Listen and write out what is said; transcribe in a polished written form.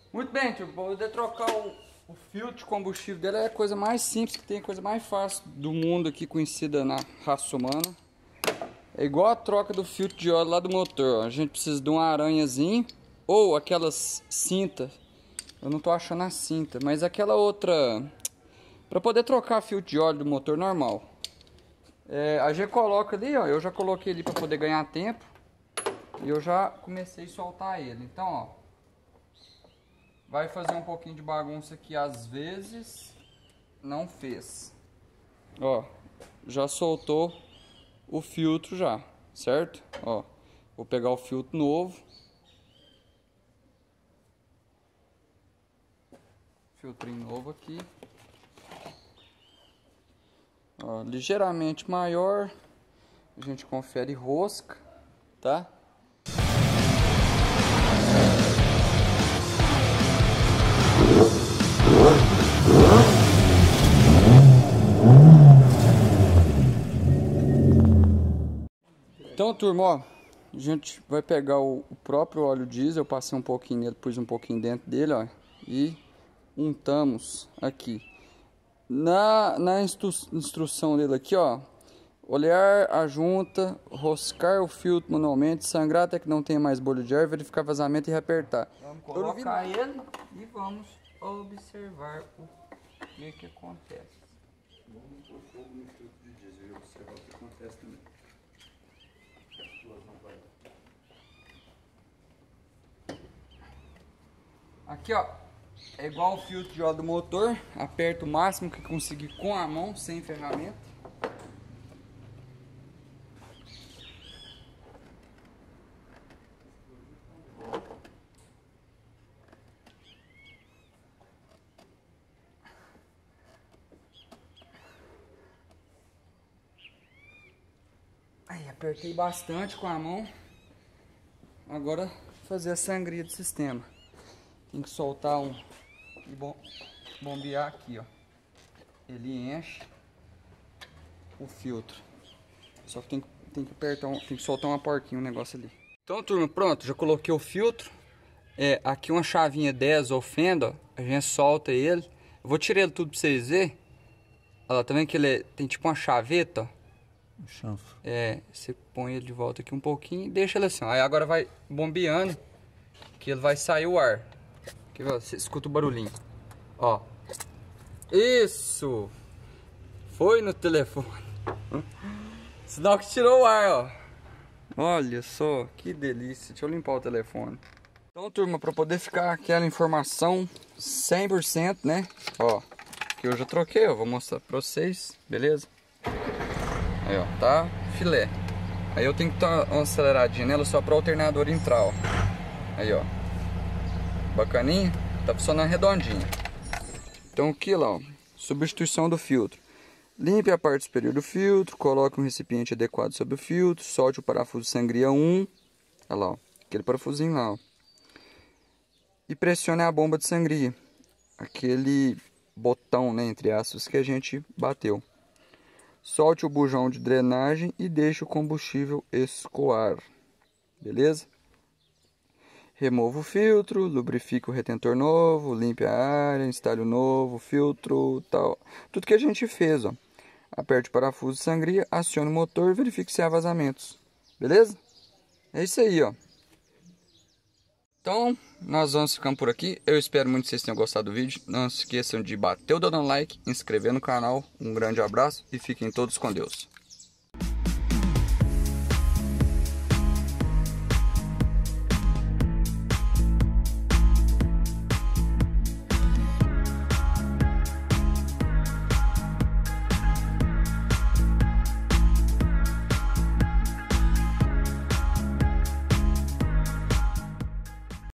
Muito bem, tio. Para poder trocar o filtro de combustível dele é a coisa mais simples que tem, a coisa mais fácil do mundo aqui, conhecida na raça humana. É igual a troca do filtro de óleo lá do motor, ó. A gente precisa de um aranhazinho ou aquelas cintas. Eu não tô achando a cinta, mas aquela outra para poder trocar filtro de óleo do motor normal. A gente coloca ali, ó. Eu já coloquei ali para poder ganhar tempo e eu já comecei a soltar ele. Então, ó, vai fazer um pouquinho de bagunça aqui às vezes não fez. Ó, já soltou o filtro já, certo? Ó, vou pegar o filtro novo. Filtrinho novo aqui. Ó, ligeiramente maior. A gente confere rosca, tá? Então, turma, ó, a gente vai pegar o próprio óleo diesel, eu passei um pouquinho nele, pus um pouquinho dentro dele, ó, e untamos aqui. Na instrução dele aqui, ó, olhar a junta, roscar o filtro manualmente, sangrar até que não tenha mais bolha de ar, verificar vazamento e reapertar. Vamos colocar ele e vamos observar o que acontece. Vamos pôr fogo no filtro de diesel e observar o que acontece também. Aqui, ó, é igual o filtro de óleo do motor. Aperta o máximo que conseguir com a mão, sem ferramenta. Aí, apertei bastante com a mão. Agora, fazer a sangria do sistema. Tem que soltar e bombear aqui, ó. Ele enche o filtro. Só que tem que apertar, tem que soltar uma porquinha, um negócio ali. Então, turma, pronto, já coloquei o filtro. Aqui uma chavinha 10 ou fenda, ó, a gente solta ele. Eu vou tirar ele tudo pra vocês verem. Olha lá, tá vendo que ele tem tipo uma chaveta, ó. Um chanfro. Você põe ele de volta aqui um pouquinho e deixa ele assim, ó. Aí agora vai bombeando, que ele vai sair o ar. Aqui, ó, você escuta o barulhinho. Ó. Isso! Foi no telefone. Sinal que tirou o ar, ó. Olha só, que delícia. Deixa eu limpar o telefone. Então, turma, para poder ficar aquela informação 100%, né? Ó, que eu já troquei, ó. Vou mostrar pra vocês, beleza? Aí, ó, tá filé. Aí eu tenho que dar uma aceleradinha nela só para o alternador entrar, ó. Aí, ó. Bacaninha. Tá funcionando redondinho. Então aqui, lá, ó. Substituição do filtro. Limpe a parte superior do filtro. Coloque um recipiente adequado sobre o filtro. Solte o parafuso sangria 1. Olha lá, ó. Aquele parafusinho lá, ó. E pressione a bomba de sangria. Aquele botão, né, entre aspas, que a gente bateu. Solte o bujão de drenagem e deixe o combustível escoar. Beleza? Remova o filtro, lubrifique o retentor novo, limpe a área, instale o novo filtro, tal. Tudo que a gente fez, ó. Aperte o parafuso de sangria, acione o motor e verifique se há vazamentos. Beleza? É isso aí, ó. Então, nós vamos ficando por aqui. Eu espero muito que vocês tenham gostado do vídeo. Não se esqueçam de bater o dedo no like, inscrever no canal. Um grande abraço e fiquem todos com Deus.